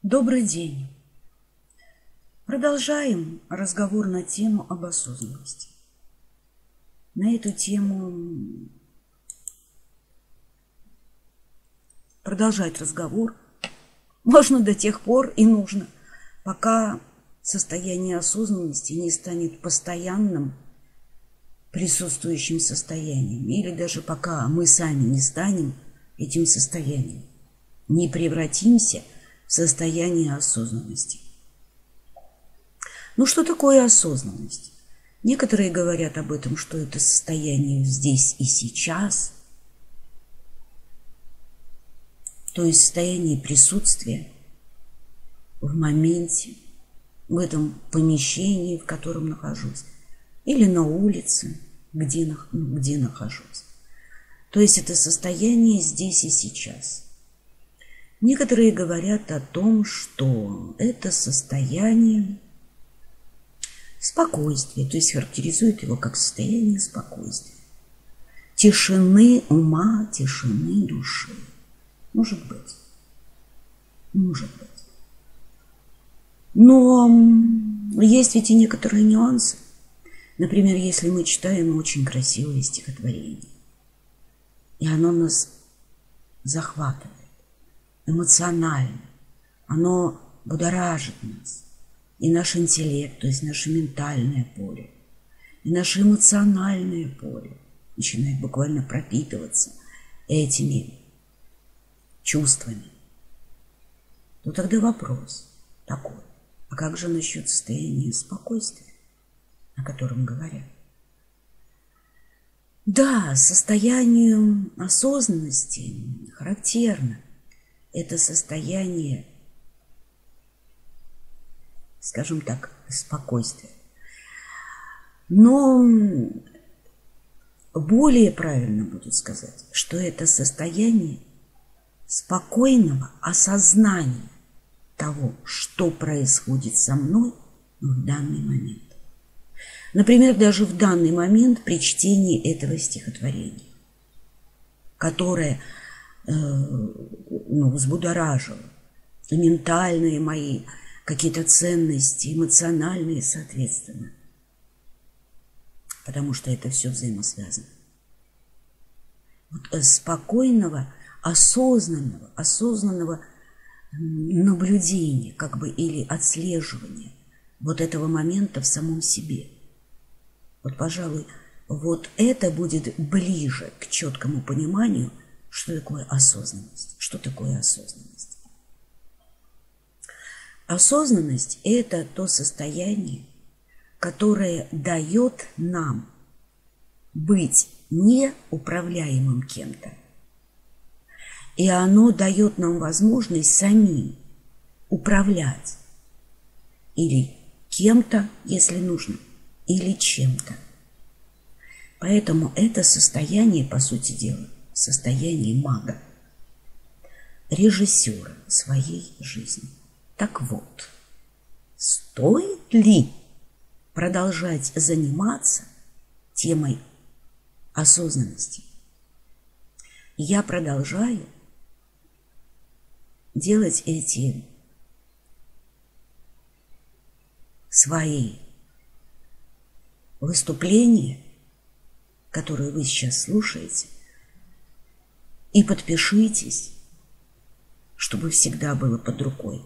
Добрый день. Продолжаем разговор на тему об осознанности. На эту тему продолжать разговор можно до тех пор и нужно, пока состояние осознанности не станет постоянным присутствующим состоянием, или даже пока мы сами не станем этим состоянием, не превратимся в состояние осознанности. Ну, что такое осознанность? Некоторые говорят об этом, что это состояние здесь и сейчас, то есть состояние присутствия в моменте, в этом помещении, в котором нахожусь, или на улице, где нахожусь. То есть это состояние здесь и сейчас. Некоторые говорят о том, что это состояние спокойствия, то есть характеризуют его как состояние спокойствия, тишины ума, тишины души. Может быть. Но есть ведь и некоторые нюансы. Например, если мы читаем очень красивое стихотворение, и оно нас захватывает эмоционально, оно будоражит нас, и наш интеллект, то есть наше ментальное поле, и наше эмоциональное поле начинает буквально пропитываться этими чувствами. То тогда вопрос такой: а как же насчет состояния спокойствия, о котором говорят? Да, состоянию осознанности характерно это состояние, скажем так, спокойствия. Но более правильно будет сказать, что это состояние спокойного осознания того, что происходит со мной в данный момент. Например, даже в данный момент при чтении этого стихотворения, которое взбудоражило ментальные мои какие-то ценности, эмоциональные, соответственно, потому что это все взаимосвязано. Вот спокойного, осознанного наблюдения, как бы, или отслеживания вот этого момента в самом себе. Вот, пожалуй, вот это будет ближе к четкому пониманию, что такое осознанность. Что такое осознанность? Осознанность – это то состояние, которое дает нам быть неуправляемым кем-то. И оно дает нам возможность самим управлять или кем-то, если нужно, или чем-то. Поэтому это состояние, по сути дела, состояние мага, режиссера своей жизни. Так вот, стоит ли продолжать заниматься темой осознанности? Я продолжаю делать эти свои выступления, которые вы сейчас слушаете, и подпишитесь, чтобы всегда было под рукой.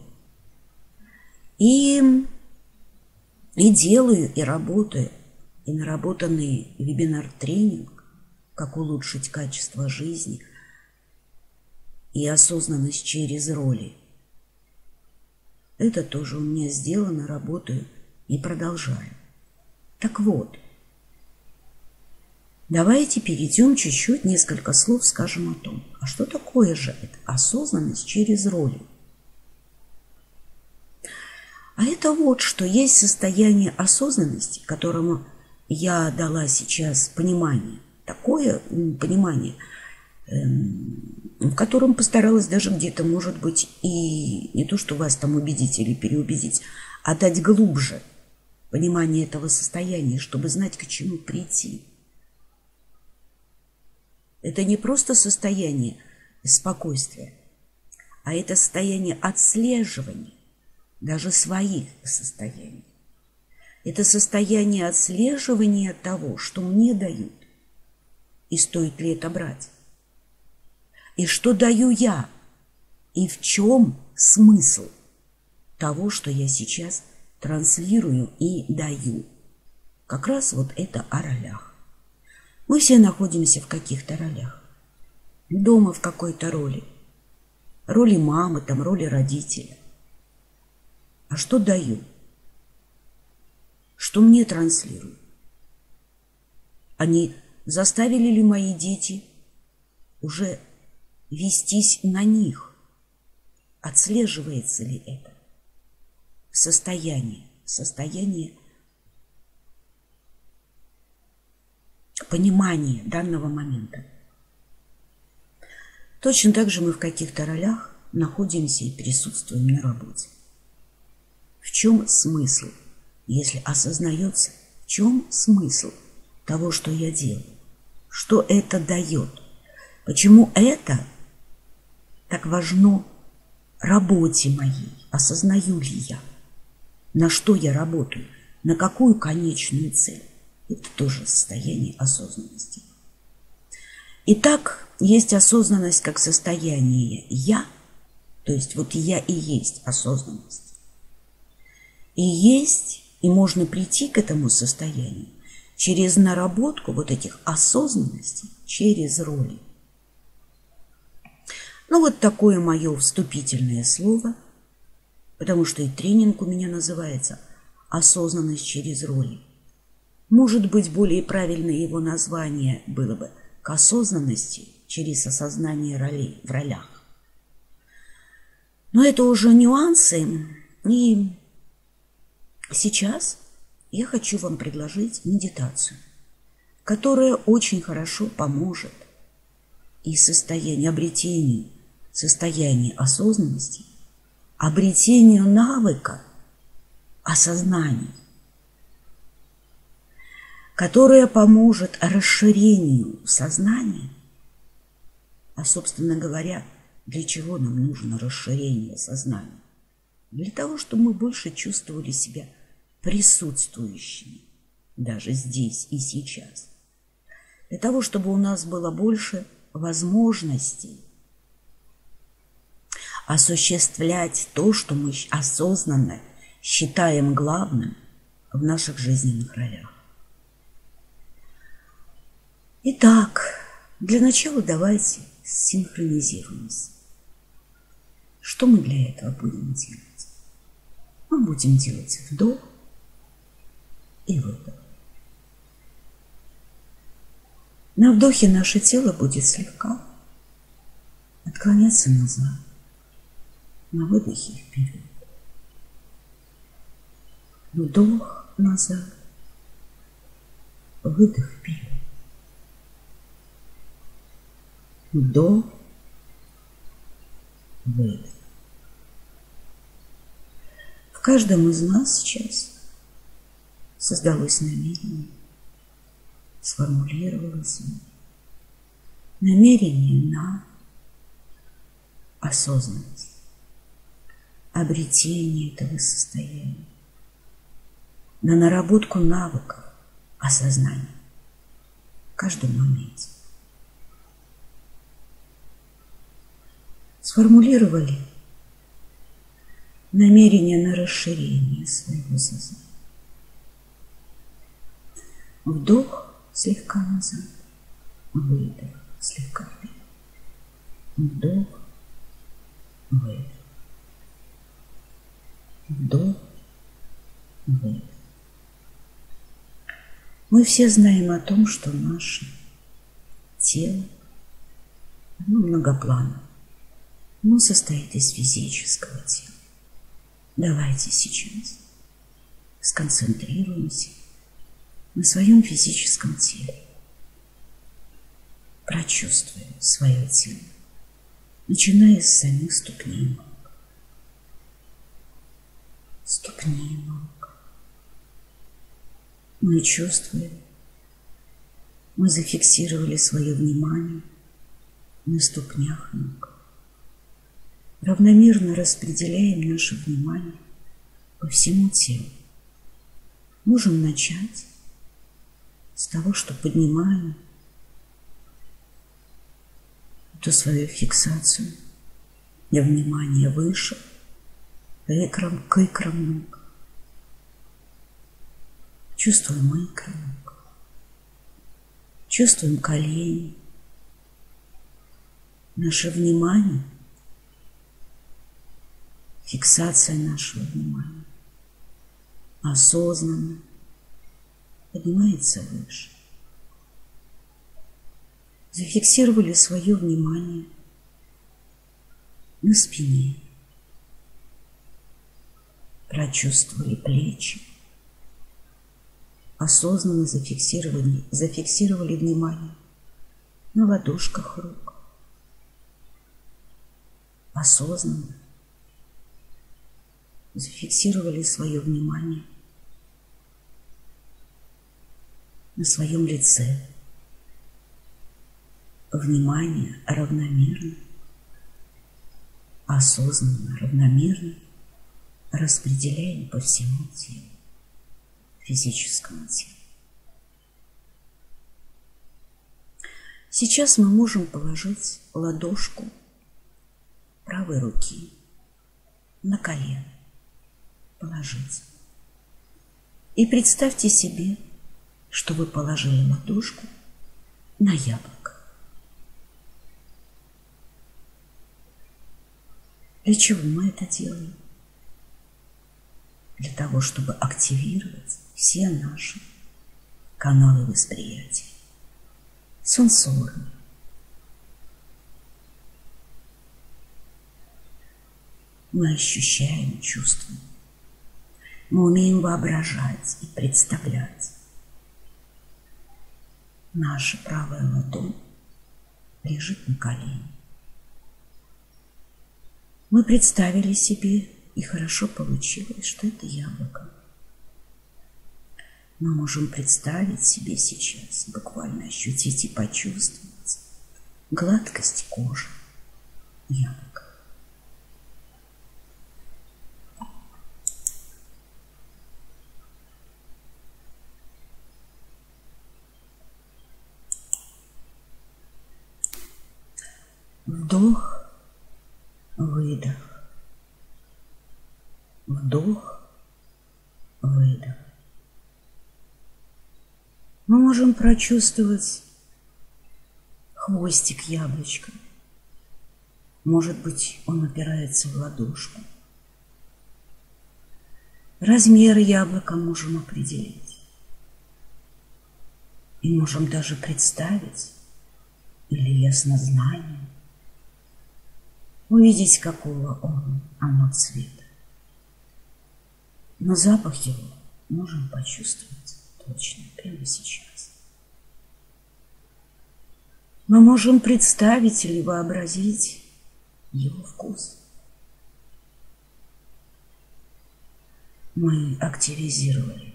И делаю, и работаю, и наработанный вебинар-тренинг «Как улучшить качество жизни» и осознанность через роли. Это тоже у меня сделано, работаю и продолжаю. Так вот, давайте перейдем чуть-чуть, несколько слов скажем о том, а что такое же это осознанность через роли. А это вот что: есть состояние осознанности, которому я дала сейчас понимание, такое понимание, в котором постаралась даже где-то, может быть, и не то, что вас там убедить или переубедить, а дать глубже понимание этого состояния, чтобы знать, к чему прийти. Это не просто состояние спокойствия, а это состояние отслеживания даже своих состояний. Это состояние отслеживания того, что мне дают, и стоит ли это брать. И что даю я, и в чем смысл того, что я сейчас транслирую и даю. Как раз вот это о ролях. Мы все находимся в каких-то ролях. Дома в какой-то роли. Роли мамы, там, роли родителя. А что даю? Что мне транслируют? Они заставили ли мои дети уже вестись на них? Отслеживается ли это? Состояние понимания данного момента. Точно так же мы в каких-то ролях находимся и присутствуем на работе. В чем смысл, если осознается, в чем смысл того, что я делаю? Что это дает? Почему это так важно работе моей? Осознаю ли я? На что я работаю? На какую конечную цель? Это тоже состояние осознанности. Итак, есть осознанность как состояние «я», то есть вот я и есть осознанность. И можно прийти к этому состоянию через наработку вот этих осознанностей, через роли. Ну вот такое мое вступительное слово, потому что и тренинг у меня называется «Осознанность через роли». Может быть, более правильное его название было бы «К осознанности через осознание ролей в ролях». Но это уже нюансы, и сейчас я хочу вам предложить медитацию, которая очень хорошо поможет и обретению состояния осознанности, обретению навыка осознания, которая поможет расширению сознания. А, собственно говоря, для чего нам нужно расширение сознания? Для того, чтобы мы больше чувствовали себя присутствующими, даже здесь и сейчас. Для того, чтобы у нас было больше возможностей осуществлять то, что мы осознанно считаем главным в наших жизненных ролях. Итак, для начала давайте синхронизируемся. Что мы для этого будем делать? Мы будем делать вдох и выдох. На вдохе наше тело будет слегка отклоняться назад, на выдохе вперед. Вдох назад, выдох вперед. Вдох, выдох. В каждом из нас сейчас создалось намерение, сформулировалось намерение на осознанность, обретение этого состояния, на наработку навыков осознания в каждом моменте. Сформулировали намерение на расширение своего сознания. Вдох слегка назад, выдох слегка вперед. Вдох, выдох. Вдох, выдох. Мы все знаем о том, что наше тело, оно многоплановое. Оно состоит из физического тела. Давайте сейчас сконцентрируемся на своем физическом теле. Прочувствуем свое тело, начиная с самих ступней ног. Ступни ног. Мы чувствуем, мы зафиксировали свое внимание на ступнях ног. равномерно распределяем наше внимание по всему телу. Можем начать с того, что поднимаем эту свою фиксацию и внимание выше, к икрам ног. Чувствуем икры ног, чувствуем колени. Наше внимание, фиксация нашего внимания осознанно поднимается выше. Зафиксировали свое внимание на спине, прочувствовали плечи, осознанно зафиксировали внимание на ладошках рук, осознанно зафиксировали свое внимание на своем лице. Внимание равномерно, осознанно, равномерно распределяем по всему телу, физическому телу. Сейчас мы можем положить ладошку правой руки на колено. Положить. И представьте себе, что вы положили ладошку на яблоко. Для чего мы это делаем? Для того, чтобы активировать все наши каналы восприятия. Сенсорные. Мы ощущаем, чувствуем. Мы умеем воображать и представлять. Наша правая ладонь лежит на колене. Мы представили себе, и хорошо получилось, что это яблоко. Мы можем представить себе сейчас, буквально ощутить и почувствовать гладкость кожи яблока. Вдох, выдох, вдох, выдох. Мы можем прочувствовать хвостик яблочка. Может быть, он опирается в ладошку. Размер яблока можем определить. И можем даже представить, или яснознанием, увидеть, какого оно цвета. Но запах его можем почувствовать точно прямо сейчас. Мы можем представить или вообразить его вкус. Мы активизировали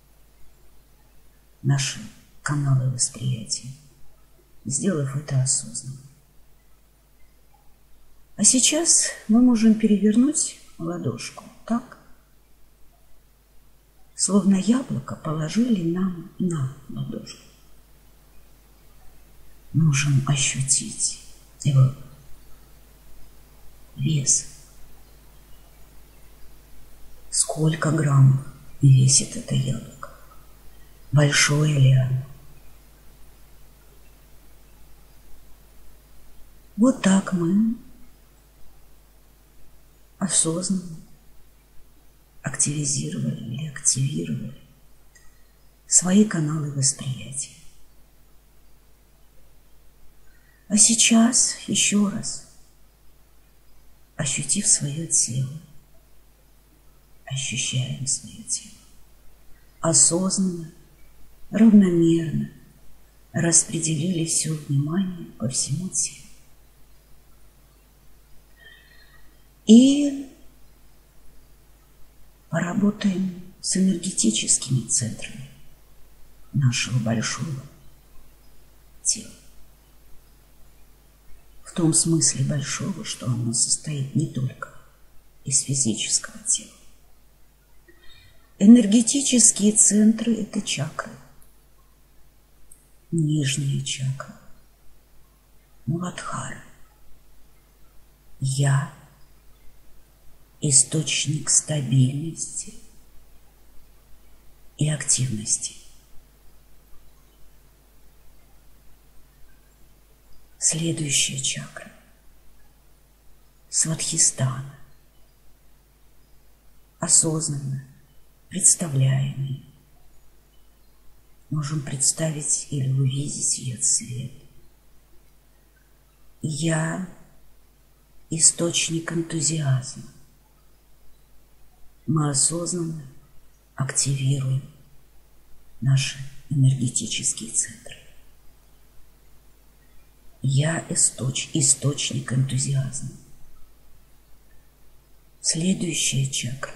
наши каналы восприятия, сделав это осознанно. А сейчас мы можем перевернуть ладошку так, словно яблоко положили нам на ладошку. Можем ощутить его вес. Сколько граммов весит это яблоко? Большое ли оно? Вот так мы осознанно активизировали или активировали свои каналы восприятия. А сейчас еще раз, ощутив свое тело, ощущаем свое тело, осознанно, равномерно распределили все внимание по всему телу. И поработаем с энергетическими центрами нашего большого тела. в том смысле большого, что оно состоит не только из физического тела. Энергетические центры – это чакры. Нижняя чакра, Муладхара. Я – источник стабильности и активности. Следующая чакра – Свадхистана. Осознанно, представляемый. Можем представить или увидеть ее цвет. Я – источник энтузиазма. Мы осознанно активируем наши энергетические центры. Я – источник энтузиазма. Следующая чакра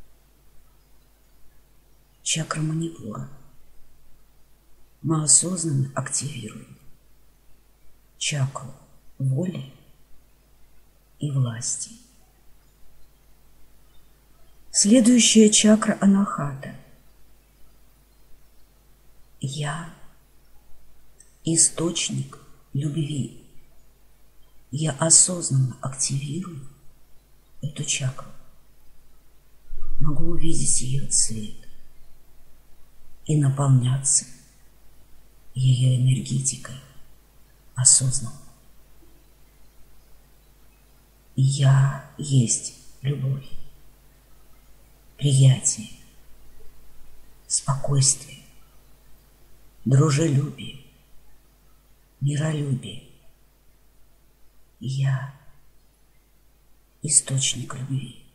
– чакра Манипура. Мы осознанно активируем чакру воли и власти. Следующая чакра Анахата. Я – источник любви. Я осознанно активирую эту чакру. Могу увидеть ее цвет и наполняться ее энергетикой осознанно. Я есть любовь, приятие, спокойствие, дружелюбие, миролюбие. Я – источник любви.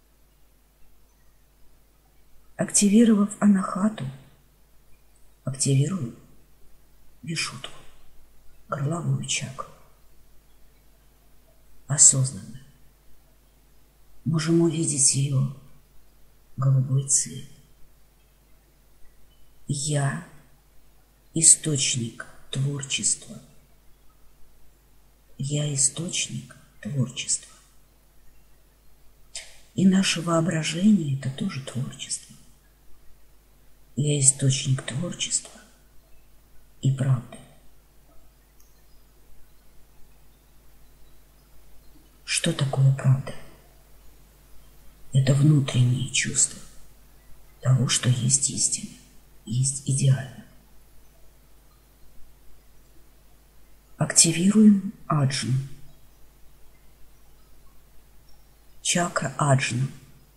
Активировав Анахату, активируем Вишудху, горловую чакру. Осознанно можем увидеть ее голубой цвет. Я – источник творчества. Я – источник творчества. И наше воображение – это тоже творчество. Я – источник творчества и правды. Что такое правда? Это внутреннее чувство того, что есть истина, есть идеально. Активируем аджну. Чакра аджна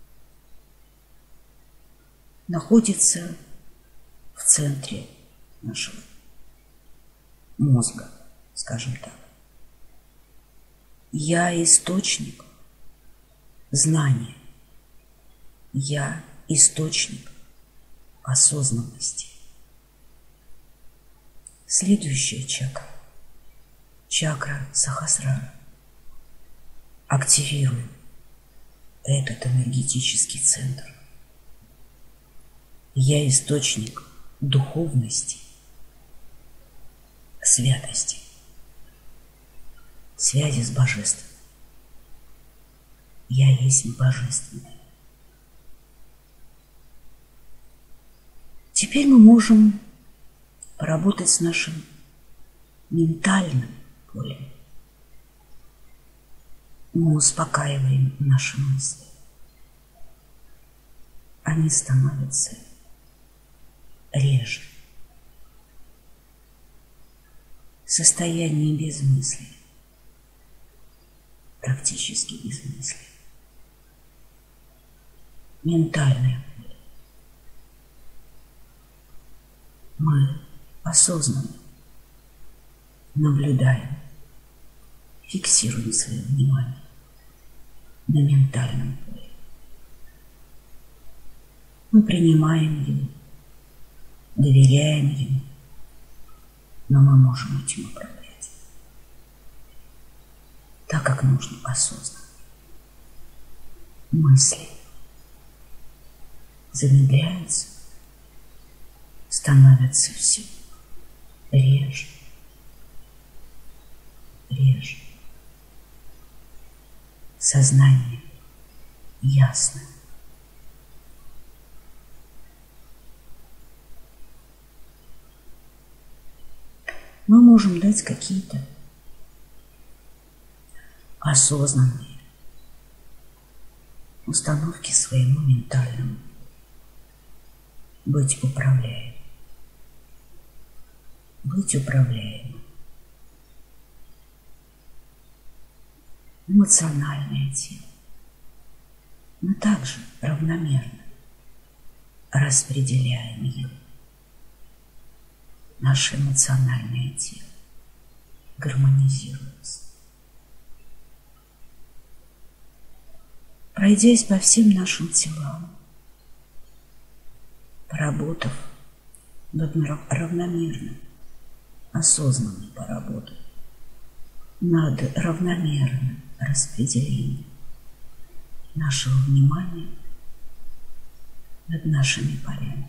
находится в центре нашего мозга, скажем так. Я – источник знания. Я – источник осознанности. Следующая чакра – чакра Сахасрара. Активируем этот энергетический центр. Я – источник духовности, святости, связи с Божественным. Я есть Божественное. Теперь мы можем поработать с нашим ментальным полем. Мы успокаиваем наши мысли. Они становятся реже. Состояние без мысли. Практически без мысли. Ментальное поле. Мы осознанно наблюдаем, фиксируем свое внимание на ментальном поле. Мы принимаем его, доверяем ему, но мы можем этим управлять так, как нужно осознанно. Мысли замедляются, становятся все реже, реже, сознание ясно. Мы можем дать какие-то осознанные установки своему ментальному быть управляемым. Быть управляемым. Эмоциональное тело. Мы также равномерно распределяем его. Наше эмоциональное тело гармонизируется. Пройдясь по всем нашим телам, поработав над равномерным, осознанно поработав над равномерным распределением нашего внимания над нашими полями,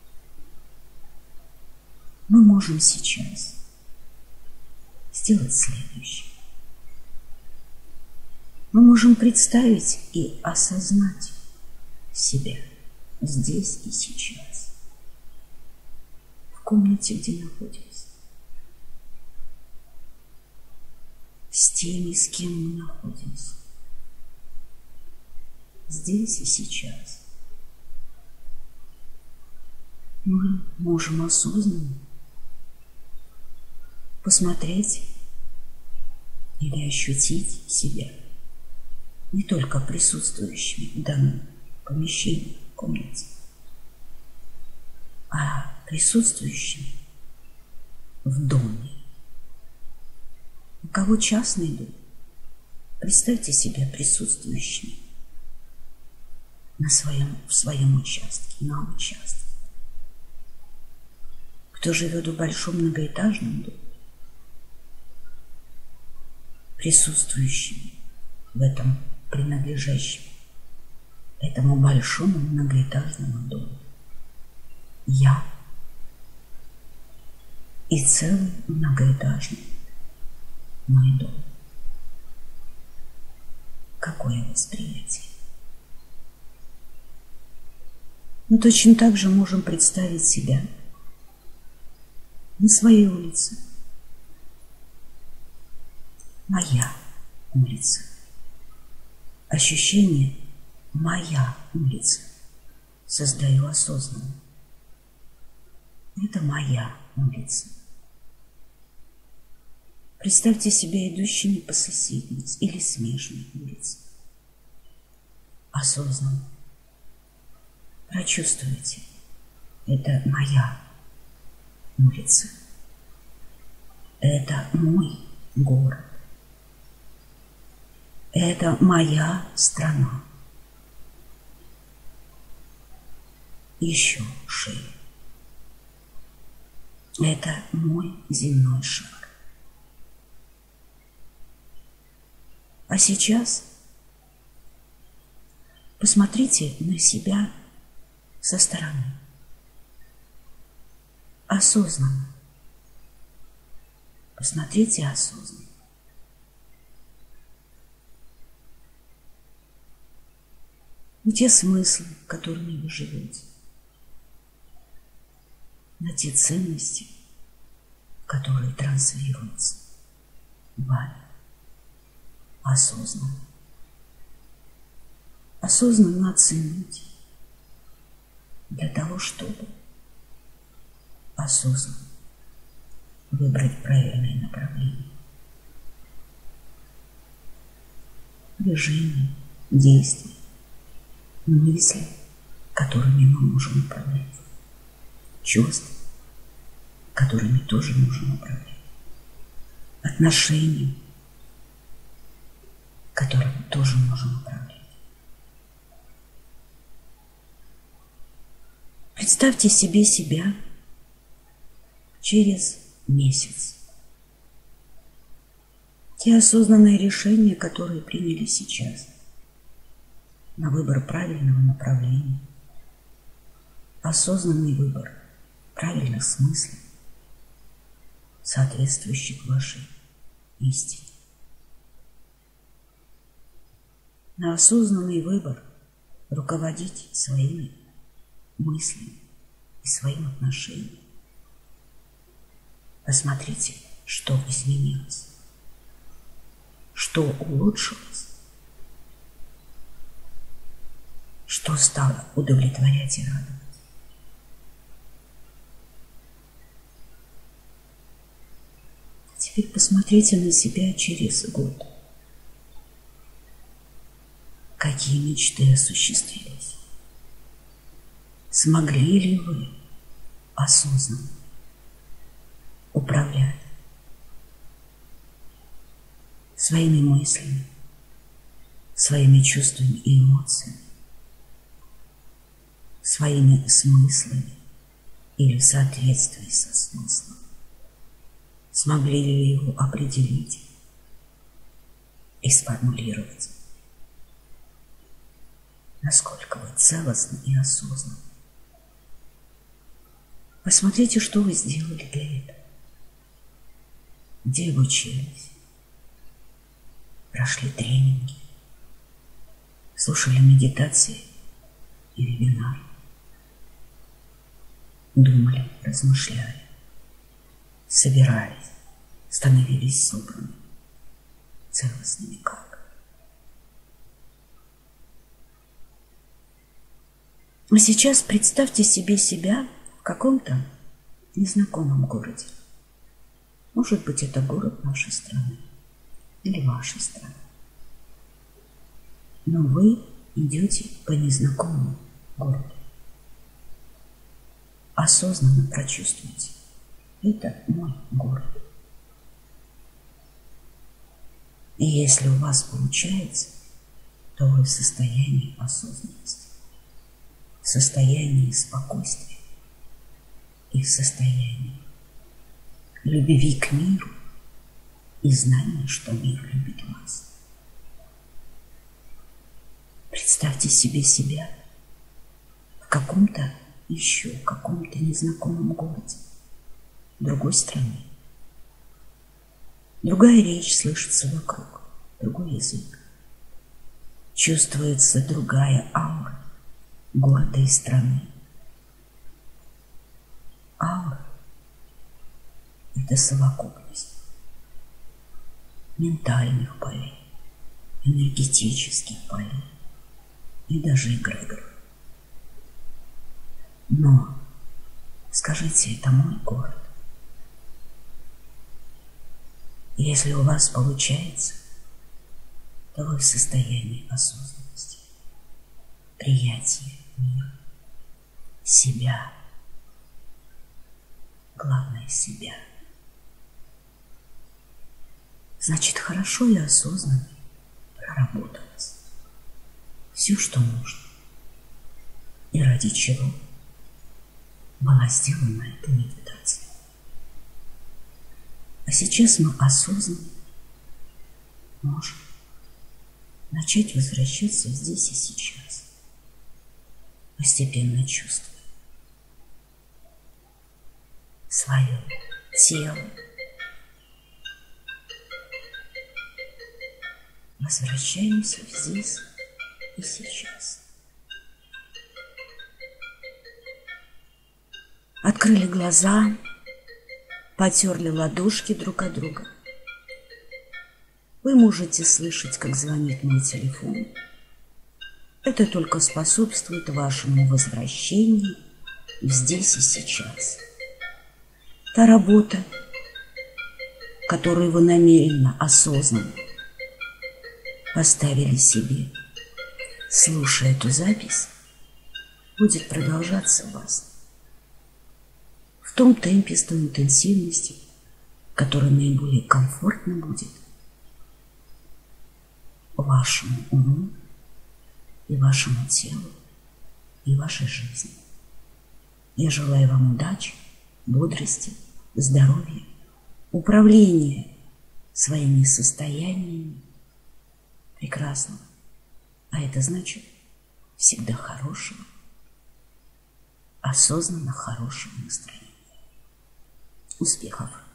мы можем сейчас сделать следующее. Мы можем представить и осознать себя здесь и сейчас, в комнате, где находимся, с теми, с кем мы находимся, здесь и сейчас. Мы можем осознанно посмотреть или ощутить себя не только присутствующими в данном помещении, в комнате, а присутствующими в доме. У кого частный дом, представьте себя присутствующими в своем участке, на участке. Кто живет в большом многоэтажном доме, присутствующими в этом принадлежащем этому большому многоэтажному дому. Я и целый многоэтажный мой дом. Какое восприятие? Мы точно так же можем представить себя на своей улице. Моя улица. Ощущение «моя улица» создаю осознанно. Это моя улица. Представьте себя идущими по соседней или смежной улице. Осознанно. Прочувствуйте. Это моя улица. Это мой город. Это моя страна. Еще шире. Это мой земной шар. А сейчас посмотрите на себя со стороны. Осознанно. Посмотрите осознанно. На те смыслы, которыми вы живете, на те ценности, которые транслируются вами. Осознанно. Осознанно оценить для того, чтобы осознанно выбрать правильное направление. Движение, действие, мысли, которыми мы можем управлять. Чувства, которыми тоже можем управлять. Отношения, которыми тоже можем управлять. Представьте себе себя через месяц. Те осознанные решения, которые приняли сейчас на выбор правильного направления, осознанный выбор правильных смыслов, соответствующих вашей истине. на осознанный выбор руководить своими мыслями и своим отношением. Посмотрите, что изменилось, что улучшилось, что стало удовлетворять и радовать. Теперь посмотрите на себя через год. Какие мечты осуществились? Смогли ли вы осознанно управлять своими мыслями, своими чувствами и эмоциями, своими смыслами или в соответствии со смыслом? Смогли ли его определить и сформулировать? Насколько вы целостны и осознанны? Посмотрите, что вы сделали для этого. Где обучились? Прошли тренинги, слушали медитации и вебинары, думали, размышляли, собирались, становились собранными, целостными как? А сейчас представьте себе себя в каком-то незнакомом городе. Может быть, это город нашей страны или вашей страны. Но вы идете по незнакомому городу. Осознанно прочувствуйте. Это мой город. И если у вас получается, то вы в состоянии осознанности, в состоянии спокойствия и в состоянии любви к миру и знания, что мир любит вас. Представьте себе себя в каком-то незнакомом городе, в другой стране. Другая речь слышится вокруг, другой язык. Чувствуется другая аура города и страны. Аура – это совокупность ментальных полей, энергетических полей и даже эгрегоров. Но скажите, это мой город. Если у вас получается, то вы в состоянии осознанности, приятия мира, себя, главное себя. Значит, хорошо и осознанно проработалось все, что нужно, и ради чего была сделана эта медитация. А сейчас мы осознанно можем начать возвращаться здесь и сейчас, постепенно чувствуя свое тело. Возвращаемся здесь и сейчас. Открыли глаза, потерли ладошки друг от друга. Вы можете слышать, как звонит мой телефон. Это только способствует вашему возвращению здесь и сейчас. Та работа, которую вы намеренно, осознанно поставили себе, слушая эту запись, будет продолжаться в вас в том темпе, с той интенсивностью, которая наиболее комфортно будет вашему уму и вашему телу и вашей жизни. Я желаю вам удачи, бодрости, здоровья, управления своими состояниями прекрасного, а это значит всегда хорошего, осознанно хорошего настроения. Успехов!